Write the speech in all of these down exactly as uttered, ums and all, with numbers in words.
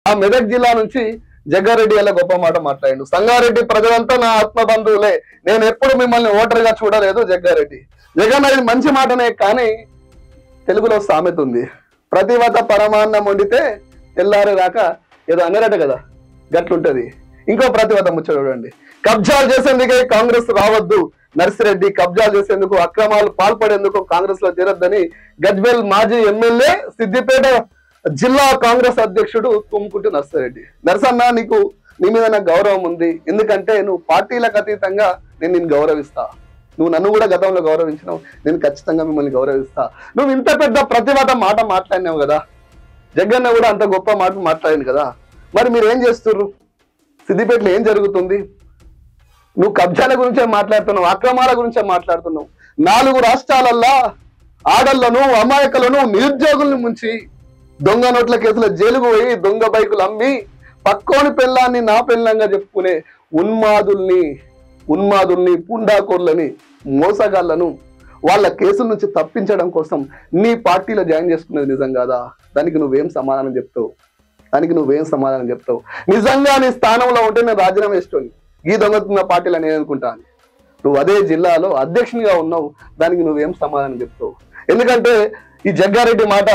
ఆ మెదక్ జిల్లా నుంచి జగ్గారెడ్డి అలా గొప్ప మాట మాట్లాడిండు. సంగారెడ్డి ప్రజలంతా నా ఆత్మ బంధువులే, నేను ఎప్పుడు మిమ్మల్ని ఓటర్గా చూడలేదు జగ్గారెడ్డి. జగన్ అది మంచి మాటనే, కానీ తెలుగులో సామెత ఉంది, ప్రతివత పరమాన్నం వండితే తెల్లారే దాకా ఏదో అన్నారట కదా, గట్లుంటది. ఇంకో ప్రతివత ముచ్చట చూడండి. కబ్జాలు చేసేందుకే కాంగ్రెస్ రావద్దు, నర్సిరెడ్డి కబ్జాలు చేసేందుకు అక్రమాలు పాల్పడేందుకు కాంగ్రెస్ లో చేరొద్దని గజ్వేల్ మాజీ ఎమ్మెల్యే సిద్దిపేట జిల్లా కాంగ్రెస్ అధ్యక్షుడు తుమ్ముకుంటూ నర్సిరెడ్డి. నర్సన్న, నీకు నీ మీద నాకు గౌరవం ఉంది, ఎందుకంటే నువ్వు పార్టీలకు అతీతంగా నేను నిన్ను గౌరవిస్తా, నువ్వు నన్ను కూడా గతంలో గౌరవించినావు, నేను ఖచ్చితంగా మిమ్మల్ని గౌరవిస్తా. నువ్వు ఇంత పెద్ద ప్రతిభట మాట మాట్లాడినావు కదా, జగన్న కూడా అంత గొప్ప మాట మాట్లాడింది కదా, మరి మీరు ఏం చేస్తుర్రు? సిద్దిపేటలో ఏం జరుగుతుంది? నువ్వు కబ్జాల గురించే మాట్లాడుతున్నావు, అక్రమాల గురించే మాట్లాడుతున్నావు. నాలుగు రాష్ట్రాలల్లా ఆడళ్లను, అమాయకులను, నిరుద్యోగులను ముంచి దొంగ నోట్ల కేసులో జైలుకు పోయి దొంగ బైకులు అమ్మి పక్కోని పెళ్ళాన్ని నా పెళ్ళంగా చెప్పుకునే ఉన్మాదుల్ని ఉన్మాదుల్ని పుండాకోర్లని, మోసగాళ్లను వాళ్ళ కేసుల నుంచి తప్పించడం కోసం నీ పార్టీలో జాయిన్ చేసుకునేది నిజం కాదా? దానికి నువ్వేం సమాధానం చెప్తావు? దానికి నువ్వేం సమాధానం చెప్తావు? నిజంగా నీ స్థానంలో ఉంటే నేను రాజీనామా వేసుకోండి, ఈ దొంగతున్న పార్టీలు నేను అనుకుంటాను. నువ్వు అదే జిల్లాలో అధ్యక్షునిగా ఉన్నావు, దానికి నువ్వేం సమాధానం చెప్తావు? ఎందుకంటే ఈ జగ్గారెడ్డి మాట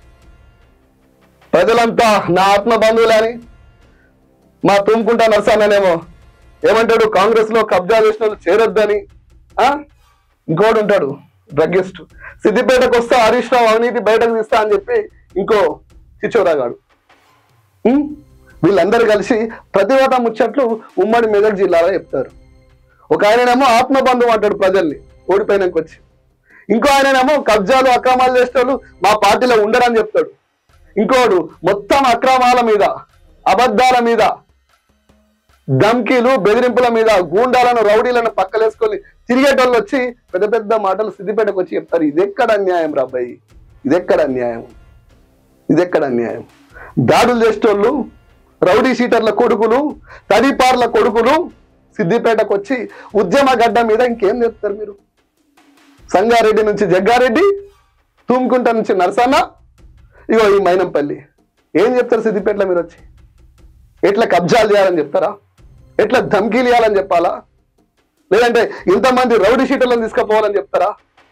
ప్రజలంతా నా ఆత్మ బంధువులని, మా తుమ్ముకుంటా నర్సన్ననేమో ఏమంటాడు, కాంగ్రెస్ లో కబ్జా చేసిన వాళ్ళు చేరొద్దని. ఆ ఇంకోటి ఉంటాడు డ్రగ్గిస్ట్, సిద్దిపేటకు వస్తా హరీష్ రావు అవినీతి బయటకు తీస్తా అని చెప్పి ఇంకో చిచ్చోరాగాడు. వీళ్ళందరూ కలిసి ప్రతివత ముచ్చట్లు ఉమ్మడి మెదక్ జిల్లాలో చెప్తారు. ఒక ఆయననేమో ఆత్మ బంధువు అంటాడు ప్రజల్ని ఓడిపోయినాక వచ్చి, ఇంకో ఆయననేమో కబ్జాలు అక్రమాలు చేసేవాళ్ళు మా పార్టీలో ఉండరని చెప్తాడు. ఇంకోడు మొత్తం అక్రమాల మీద, అబద్ధాల మీద, ధమ్కీలు బెదిరింపుల మీద గూండాలను రౌడీలను పక్కలేసుకొని తిరిగేటోళ్ళు వచ్చి పెద్ద పెద్ద మాటలు సిద్దిపేటకు వచ్చి చెప్తారు. ఇదెక్కడ అన్యాయం రాబాయి, ఇదెక్కడ అన్యాయం, ఇదెక్కడ అన్యాయం? దాడులు చేసేటోళ్ళు, రౌడీ షీటర్ల కొడుకులు, తడిపార్ల కొడుకులు సిద్దిపేటకు వచ్చి ఉద్యమ గడ్డ మీద ఇంకేం చెప్తారు మీరు? సంగారెడ్డి నుంచి జగ్గారెడ్డి, తుమ్కుంట నుంచి నరసన్న, ఇగో ఈ మైనంపల్లి, ఏం చెప్తారు సిద్దిపేటలో మీరు వచ్చి? ఎట్లా కబ్జాలు చేయాలని చెప్తారా? ఎట్లా ధమ్కీలు ఇవ్వాలని చెప్పాలా? లేదంటే ఇంతమంది రౌడీ షీటర్లను తీసుకుపోవాలని చెప్తారా?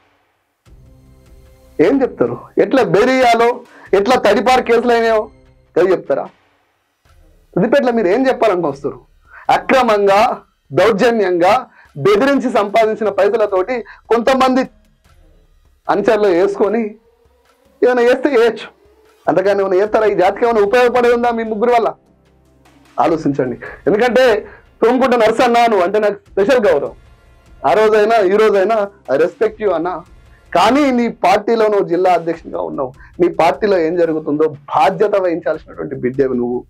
ఏం చెప్తారు? ఎట్లా బెరియాలో, ఎట్లా తడిపారు కేసులు అయినాయో అది చెప్తారా? సిద్దిపేటలో మీరు ఏం చెప్పాలని వస్తారు? అక్రమంగా, దౌర్జన్యంగా బెదిరించి సంపాదించిన పైసలతోటి కొంతమంది అంచర్లో వేసుకొని ఏమైనా వేస్తే వేయచ్చు, అంతకని ఏమైనా వేస్తారా? ఈ జాతికి ఏమైనా ఉపయోగపడేది ఉందా మీ ముగ్గురు వల్ల? ఆలోచించండి. ఎందుకంటే తుమ్ముకుంట నర్సన్నాను అంటే నాకు స్పెషల్ గౌరవం, ఆ రోజైనా ఈ రోజైనా ఐ రెస్పెక్ట్ యూ అన్నా. కానీ నీ పార్టీలో నువ్వు జిల్లా అధ్యక్షునిగా ఉన్నావు, నీ పార్టీలో ఏం జరుగుతుందో బాధ్యత వహించాల్సినటువంటి బిడ్డేవి నువ్వు.